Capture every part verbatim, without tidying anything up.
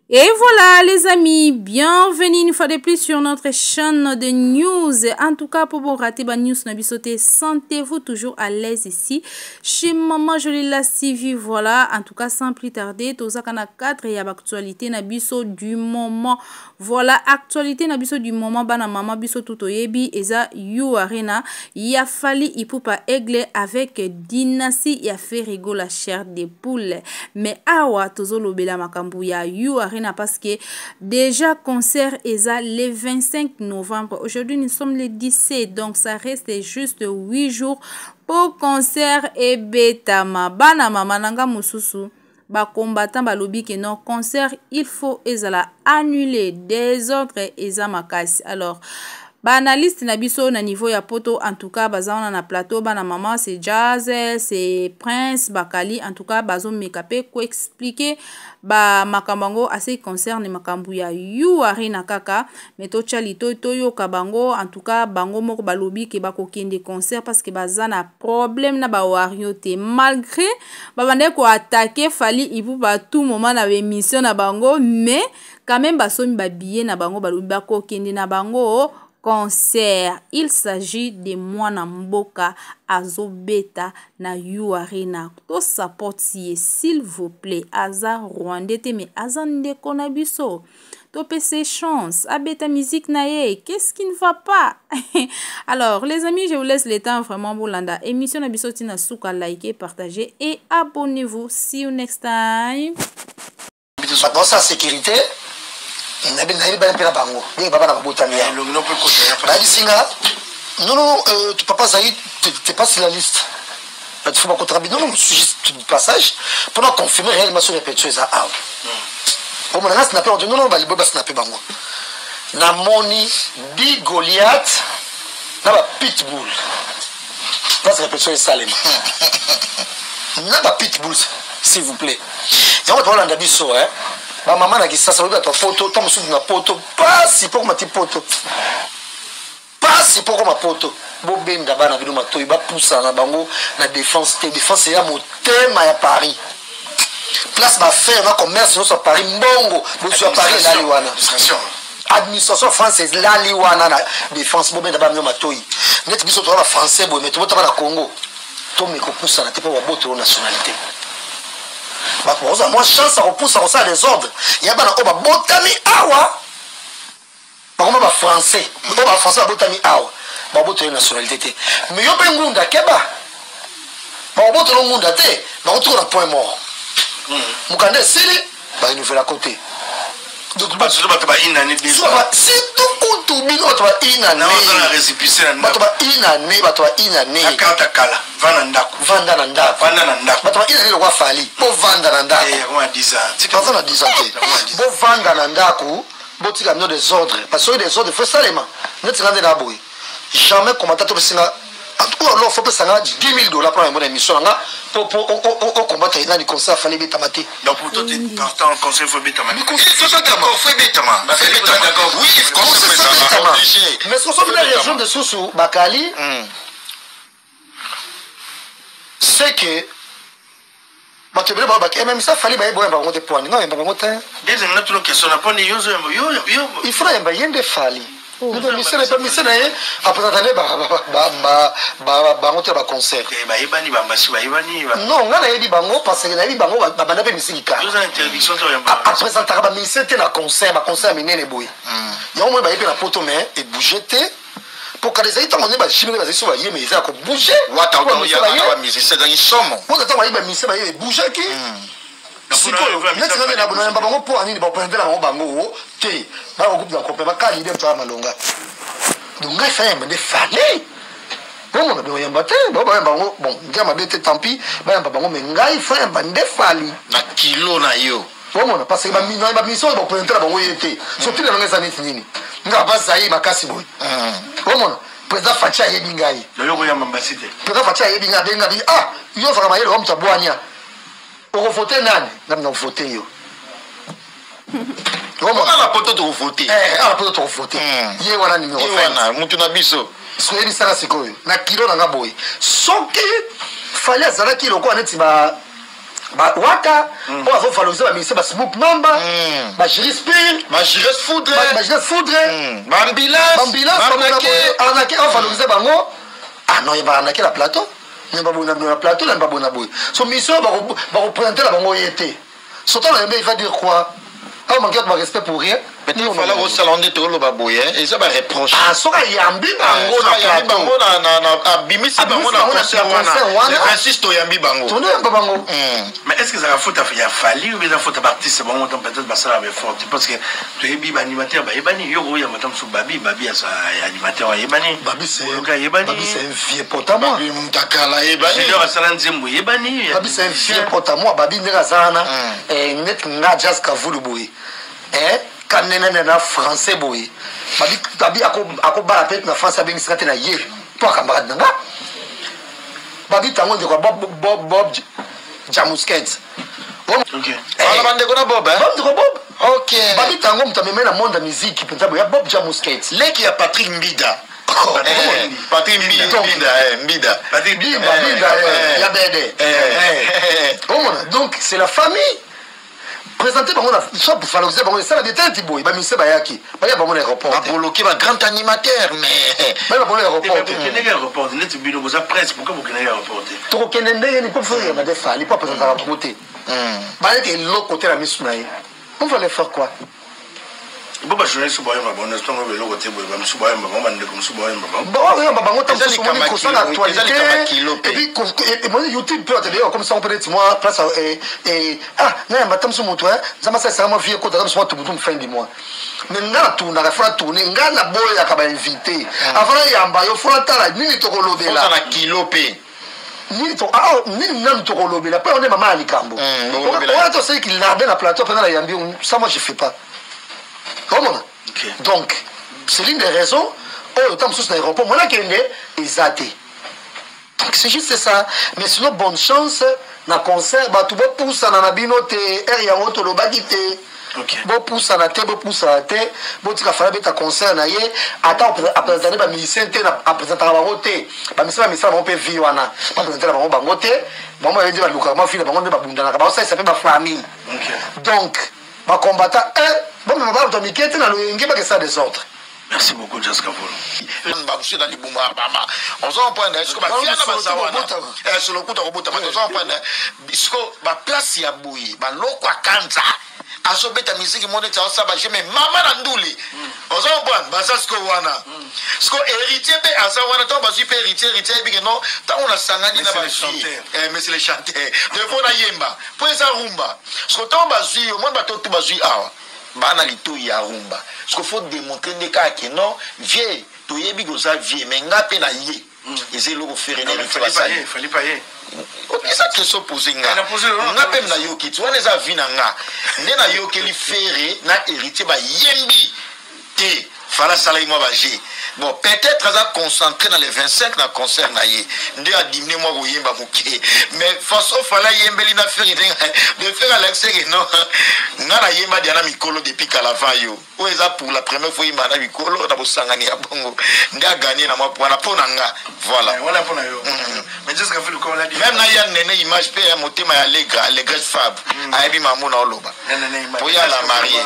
Et voilà les amis, bienvenue une fois de plus sur notre chaîne de news. En tout cas, pour vous rater la news, sentez-vous toujours à l'aise ici. Chez Maman Jolie la C V, voilà. En tout cas, sans plus tarder, tout ça qu'on a quatre et actualité nabiso du moment. Voilà, actualité nabiso du moment. Bana maman biso tout yebi eza you arena. Il a fallu il peut pas aigle avec dynastie il a fait rigoler la chair des poules. Mais awa tozo lobela makambu ya you arena. Parce que déjà concert est le vingt-cinq novembre. Aujourd'hui nous sommes le dix-sept, donc ça reste juste huit jours pour concert et betama bana mama nanga mususu ba combattant ba lobby que non concert il faut ezala annuler des autres eza makasi. Alors ba analyste na biso na niveau ya poto en tout cas bazana na plateau bana mama c'est Jazz, c'est Prince Bakali en tout cas bazo mekape ko expliquer ba makambango assez concerne makambu ya you arena kaka meto chalito toyo kabango en tout cas bango moko balobi ke bako kende concert parce que bazana problème na ba wario te malgré ba bande ko attaquer fali ibu ba tout moment na émission na bango mais quand même basomi ba billet na bango balobi bako kende na bango concert. Il s'agit de Mwana Mboka Azobeta na you arena. To support s'il vous plaît. Aza Rwandais mais azande konabiso. To pese chance. Abeta musique naye. Qu'est-ce qui ne va pas? Alors les amis, je vous laisse le temps vraiment pour l'anda. Émission nabiso tina souka liker, partager et abonnez-vous. See you next time. Dans sa sécurité. Nabi nabi bana pena bango bien baba na botami ya non non non tu papa Zaïd t'es pas sur la liste là tu faut pas contrabiner non juste du passage pour confirmer réellement sur répétition ça ah au moins là ça n'a pas non non ba libo ba ça n'a pas bango na moni di Goliath na ba pitbull pas répétition ça les na ba pitbull s'il vous plaît et on va parler d'abisso hein. Ma maman a dit ça, ça veut dire que photo, tant que na photo, pas si pour ma petite photo, pas si pour ma photo. Bobem d'abord na vidéo ma toi, il va pousser na bango na défense, te défense c'est à mon thème à Paris. Place ma faire na commerce sur Paris mbongo, vous sur Paris là liwana. Administration française là liwana na défense bobem d'abord na toi. Net biso to français bo mais to na Congo. To me ko pousser na te pas boto nationalité. Moi chance à repousser à ça les ordres. Il y a pas un botami awa. Par contre, français. On va français botami awa. Ba boto nationalité. Mais yo ben ngunda keba. Ba boto no ngunda te. Na retour na point mort. Mukande sili ba nouvelle à côté. Donc ba tu ba ba inane déjà. C'est tout tout bino to ba inane. Na on récépissé na. Ba to ba inane, ba to ba inane. Akata kala. Vanda ndako. Vanda na ndako. Vanda na ndako. Ba to ba inane lo kwa fali. Bo vanda na ndako. Eh, on a dix ans. C'est pas ça na dix ans. Bo vanda na ndako, bo tika no des ordres. Parce que des ordres faut seulement. Ne tika na boy. Jamais commentateur be singa. En tout cas, il faut que ça ait dix mille dollars pour une émission pour combattre dans les concerts. Il fallait bêta mater. Donc, pour toi, tu es partant au conseil, il faut bêta mater. Mais c'est ça d'accord. Il faut bêta mater. Oui, il faut bêta mater. Mais ce qu'on fait dans la région de Soussou, Bakali, c'est que. Même ça, il fallait que vous des points. Non, il faut que il faut que nous devons mission pas mission naé après attendre ba ba ba ba ba monter ba concert ba ibani ba masi ba ibani non ngana yebi bango parce que na yebi bango ba bana pe misika deux interdiction to yamba après ça ta ba mission te na concert ba concert minene boy yo mo ba yebi na poto mais et bouger te pour que les aïta on est ba chimé ba so ba yé mais ça ko bouger wa ta ko ya ba mission c'est dans ils somme pour ta ba yebi mission ba yebi bouger qui si quoi net na na bona bango pour ani ba prendre la bango bango te ba ko groupe d'encore ba kali de toi malonga donc ngai fa yamba de fallait bon on ba yamba te ba ba bango bon ngama bete tant pis ba yamba bango mais ngai fa yamba de fali na kilo na yo bon on parce que ba mi ba mission ba prendre la bango yete surtout na ngasa niti nini nga ba sai makasi boy bon on président Fatia yebi ngai yo ko yamba mbasite président Fatia yebi ngai benga bi ah yo fa kama yelo ko mtabwanya pour voter nani n'a voté yo comment la poto to voter eh la poto to voter yé wana numéro wana mutu na biso soyez ça c'est quoi na kilo na boy soki fallait azala kilo ko aneti ba ba waka on va valoriser ba ministère ba Smoke Mamba ba Jiris Pire ba Jiris Foudre ba Jiris Foudre ba ambulance ba ambulance on a on valoriser bango ah non il va arnaquer la plateau mais ba bona na plateau là ba bona boy so mission ba ba représenter la bango yété surtout là il va dire quoi ah manquer de respect pour rien. Peut-être qu'il fallait au salon de Tolo Baboye et ça va reprocher. Ah, ça va yambi bango na plateau. Bango na na na bimisi bango na concert wana. Le vingt-six to yambi bango. Tourner un peu bango. Mais est-ce que ça va foutre il y a fallu ou bien faute artiste bon on peut-être bah ça va fort parce que tu es bi animateur bah yebani yo ya matam sou babi babi ça animateur yebani. Babi c'est yebani. Babi c'est un vieux pote à moi. Babi mutakala yebani. C'est le salon Nzembo yebani. Babi c'est un vieux pote à moi babi ndeka sana et net nga jazz kavulu boy. Eh quand nene na français boy babi babi ako ako bala tête na France abingi sikate na ye to camarade nga babi tango de quoi bob bob bob jamusket OK ala bande ko na bob hein bob de bob OK babi tango mtameme na monde musique penza boy bob jamusket leki ya Patrick Mbida Patrick Mbida Mbida Patrick Mbida Mbida ya bede donc c'est la famille présenter bango na soit pour valoriser bango ça la détente boy ba ministère bayaki ba ya bango na aéroport ba bloquer ba grand animateur mais ba bango na aéroport tu connais l'aéroport net bino vous presse pourquoi vous connaissez l'aéroport to kenende ni pour faire na defa ni pas présenter à côté ba que l'autre côté la mission na on va le faire quoi bon bah je ne sais pas moi bon instant on va le côté boy ba msuba yamba ba ndeko msuba yamba ba bon oui ba bango tam so mo ko ça l'actualité et puis et moi YouTube peut te dire comme ça on peut être moi place et et ah na matam so moto hein ça m'a ça ça m'a vie ko tam so tout tout fin du mois mais nga tout na fa tourner nga na boy akaba invité avant yamba yo fona tala nini to ko lobela on a kilo pe ni to ah ni nam to ko lobela pas on est maman alikambo on to c'est qu'il n'a dans la plateau pendant la yambi ça moi je fais pas. Comment okay. Donc, c'est l'une des raisons où autant de l'aéroport, moi, là, ils a été. Donc, c'est juste ça. Mais sinon, bonne chance, dans le concert, bah, tu vas pousser dans la binote, et y a un autre lobagite. Bon pousse à la tête, bon pousse à la tête, bon tu vas faire un concert, naïe, attends, à présenter ma musicien, à présenter la bangoté, ma musicien, ma musicien, on peut vivre, à présenter la bangoté, bon, moi, je dis, bah, ma fille, la bangoté, ma bunda, ça, ça fait ma famille. Donc, ma combattant, bon, mais ma barbe de Mickey, tu n'as pas que ça des autres. Merci beaucoup, Jessica Paul. On s'en prend, est-ce que ma fille a pas ça, on sur le coup de robot, on s'en prend, est-ce que ma place y a bouilli, ma loco à Kanza, à ce bête à musique, mon état, ça va, j'ai mes maman Nandouli. On s'en prend, bah, ça, ce que wana. Ce que héritier, à ça, wana, tant, bah, super héritier, héritier, et non, tant on a sangani là-bas, mais c'est les chanteurs. De Fona Yemba, pour les Arumba. Ce que tant, bah, zui, au moins, bah, tout, bah, zui, ah, bana lito ya rumba ce qu'il faut démontrer ne ka que non vieux to yebi go ça vieux mais nga pe na yé et c'est le faire ne il fallait pas y fallait pas y OK ça question poser nga nga pe na yo ki tu vois les avis na nga ne na yo ke li faire na héritier ba yembi te fala sala moi ba g bon peut-être ça concentré dans les vingt-cinq na concert na yé nde a diminuer moi go yemba muké mais façon fala yembeli na faire de faire à l'extérieur non nga na yemba diana mikolo depuis kalava yo o eza pour la première fois yemba na mikolo na bosangani ya bongo nda gagner na moi pour na pona nga voilà voilà pour na yo mais juste que fait comme l'a dit même na ya nene image pe motema ya Allegra Allegra Fab ayebi mamu na oloba pour ya la mariée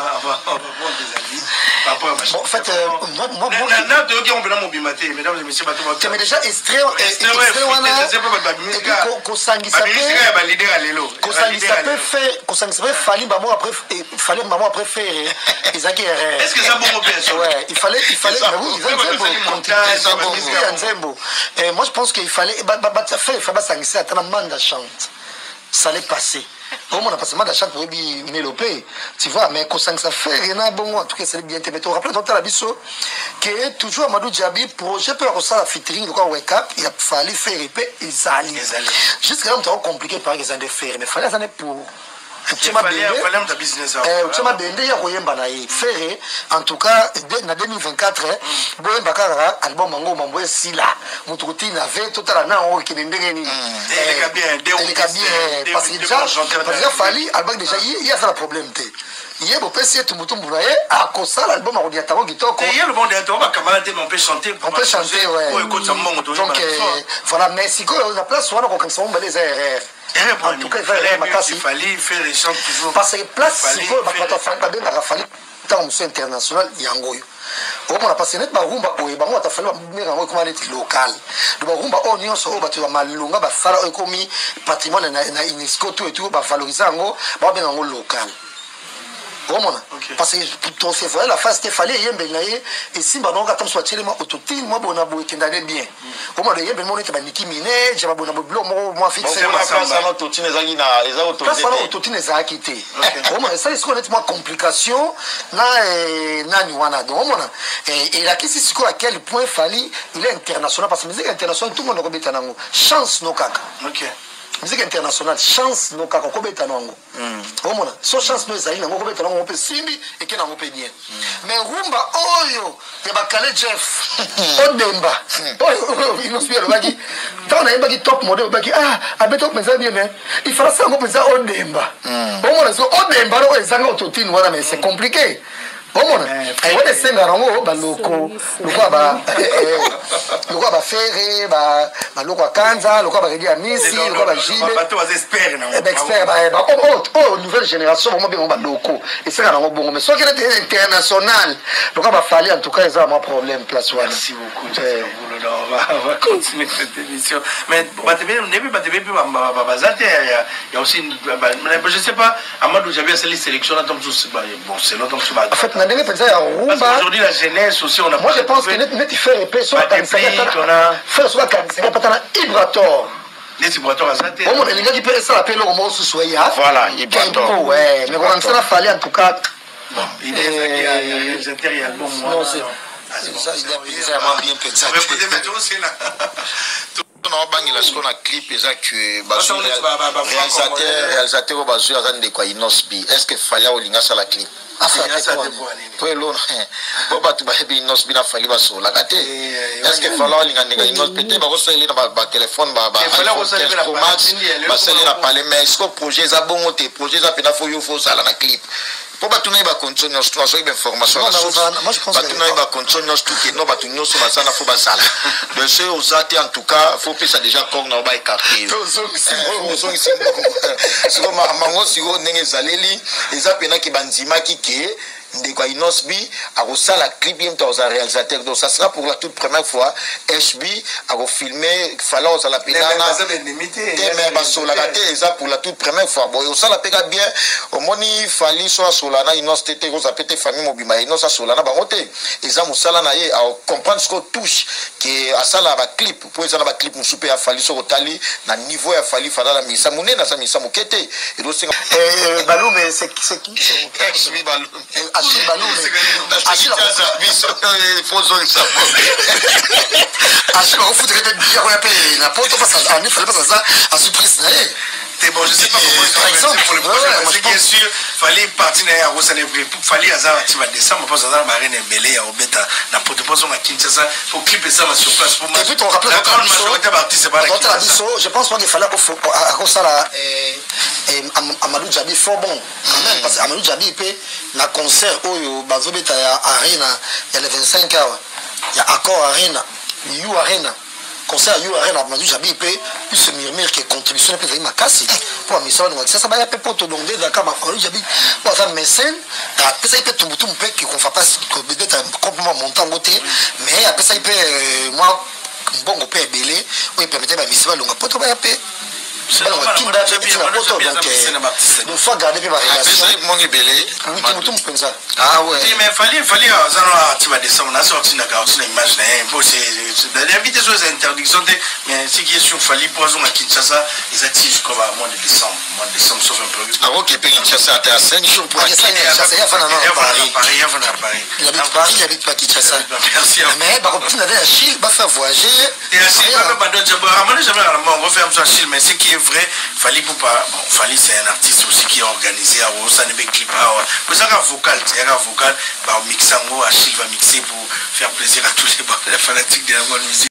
en fait moi moi na de qui on peut la mobimater mesdames et messieurs bateau tu as déjà extrait extrait wana ko sangisa pe ba leader alelo ko sangisa pe fait ko sangisa pe fallait maman après fallait maman après faire ezaki erreur est-ce que ça bon bien ouais il fallait il fallait oui ils ont Nzembo et moi je pense qu'il fallait bah bah ça fait il fallait sangisa tellement manda chante ça allait passer. Comment on a passé mal à chaque fois mélopé, tu vois, mais quand ça fait rien bon, en tout cas c'est bien. Mais tu rappelles dans la biso que toujours Amadou Djabi projet pour ça la featuring de quoi wake up, il a fallu faire épée et zali. Jusqu'à là on t'a compliqué par les années faire, mais fallait ça pour tu m'as bendé, tu m'as bendé ya koyemba na ye faire en tout cas na deux mille vingt-quatre boyemba kaka album mango mambo sila mutukuti na ve total na o ki ndenge ni elle est bien elle est bien parce que déjà parce que fali album déjà il y a ça le problème té il y a beau pc tout mutumbu na ye a kosa l'album a rodiata ko kitoko il y a le bon d'être on va camarade on peut chanter on peut chanter ouais donc voilà mais si quoi la place on a ko kansa on les erreurs En tout cas, il fallait il fallait faire les choses toujours. Parce que place, si vous avez fait tant monsieur international, yangoyo. Au moins, parce que net barumba oye bango atafali ba mera ngo kuma net local. Do barumba o nyonso o batu ba malunga ba sala o komi patrimoine na na UNESCO tout et tout ba valoriser ngo ba benga ngo local. Okay. Parce que pour se voir la face qu'il fallait yembe naie et si ba donc soit tellement autotine moi bona bo kendale bien au moins yembe mon était ba niki mine je ba bona bo blo moi fixé moi ça na autotine ezaki na eza autotine ça na autotine ezaki te au moins ça est honnêtement complication na nani wana donc au moins et la question c'est à quel point fallait il est international parce que musique internationale tout le monde robeta nango chance no kaka. OK. Musique internationale chance no kaka ko beta nango o mona so chance no ezali nango ko beta nango pe simbi et que nango pe bien mais rumba oyo ya bakale Jeff odemba oyo il nous spire baki tant na baki top model baki ah abeto penza bien mais il fera ça ngo penza odemba o mona so odemba ro ezanga autotune wana mais c'est compliqué. Bon, on a des sengarango, baloko, loko ba, loko ba ferré, ba, loko kanza, loko ba redi amisi, loko ba jibe. Bateau aux experts, non? Experts, bah, bah, oh, oh, nouvelle génération, vraiment bien, on va loko. Et c'est un bon, mais soit qu'il est international, loko ba fallait en tout cas, ils ont un problème place one. Merci beaucoup. On va continuer cette émission. Mais bah, tu veux, n'est pas, tu veux, bah, bah, bah, il y a aussi, je sais pas, Amadou, j'avais cette sélection là, donc bon, c'est longtemps que tu vas. Aujourd'hui la jeunesse aussi on a. Moi je pense que net net faire épée sur la faire sur la canne pas dans Ibrator. Les Ibrator à ça. On a les gars qui peut ça appeler au mot sous soya. Voilà, Ibrator. Ouais, mais on ça fallait en tout cas. Bon, il est les intérieurs bon moi. Ça il est vraiment bien pensé. Mais peut mettre aussi là. Non, bangi la skona clip eza que baso réalisateur réalisateur baso azan de quoi inosbi est-ce que fallait olinga ça la clip ah ça c'est quoi toi l'on bon bah tu vas bien inosbi na fallait baso la gâté est-ce que fallait olinga nega inosbi peut-être ba receler na ba téléphone ba ba fallait receler na max ba seller na parler mais est-ce que projet za bongo te projet za pena faut yo faut ça la clip pour batunaï ba continuer nous trois une information la source batunaï ba continuer nous tout que non batunaï so basana faut basala de ce aux athées en tout cas faut que ça déjà corps na ba écarté so ici so ma mango si go ndenge zaleli eza pena ki banzima ki ke ndeko inosbi akosala clip bien dans un réalisateur donc ça sera pour la toute première fois H B a filmer fala aux la penana mais basola gâté eza pour la toute première fois bon ça la pega bien au moni fali so solana inos tete ko za pété famille mobima inos solana bangote eza musala na ye a comprendre ce qu'on touche que asala ba clip pour eza ba clip musupe ya fali so tali na niveau ya fali fala la misa munena sa misa mukete et donc eh balou mais c'est c'est qui H B balou Achille Balou, Achille Achille on foutrait de dire on appelle la porte passe à ne fallait pas ça à surprise. Bon, je sais pas comment par exemple pour le projet parce que bien sûr fallait partir à Rosalie fallait azar tu vas descendre parce que azar marine belé à obeta na porte pas on a Kinshasa pour clipper ça sur place pour moi. Et puis tu rappelles la grande majorité d'artistes pas la je pense qu'il fallait à Rosala et Amadou Djabi fort bon quand même parce que Amadou Djabi peut la concert au bazobeta arena il y a le vingt-cinq heures il y a accord arena You arena concert You arena Amadou Djabi peut plus se murmure que contribution peut ma casse pour la mission ça ça va pour te donner d'accord Amadou Djabi pour faire mécène après ça il peut tout tout peut qu'on fa pas peut-être complètement montant côté mais après ça il peut moi bon on peut belé ou il permettait ma mission longue pour toi paix c'est bon qui va faire bien donc donc faut garder bien la relation mon belé oui tout tout comme ça ah ouais mais fallait fallait ça tu vas descendre là sortir na garde na image là pour c'est d'inviter sur les interdictions mais ce qui est sur fallait poison à Kinshasa ils attirent comme à mois de décembre mois de décembre sauf un peu ah OK Kinshasa à cinq jours pour Kinshasa il y a Paris Paris il y a Paris il habite Paris il habite pas Kinshasa merci mais par contre on avait à Chine va faire voyager et Chine pas pas d'autres jamais jamais on va faire ça Chine mais ce qui est vrai fallait pour pas bon fallait c'est un artiste aussi qui est organisé à Rosa ne clip pour ça un vocal c'est un vocal bah mixango Achille va mixer pour faire plaisir à tous les fanatiques de la bonne musique.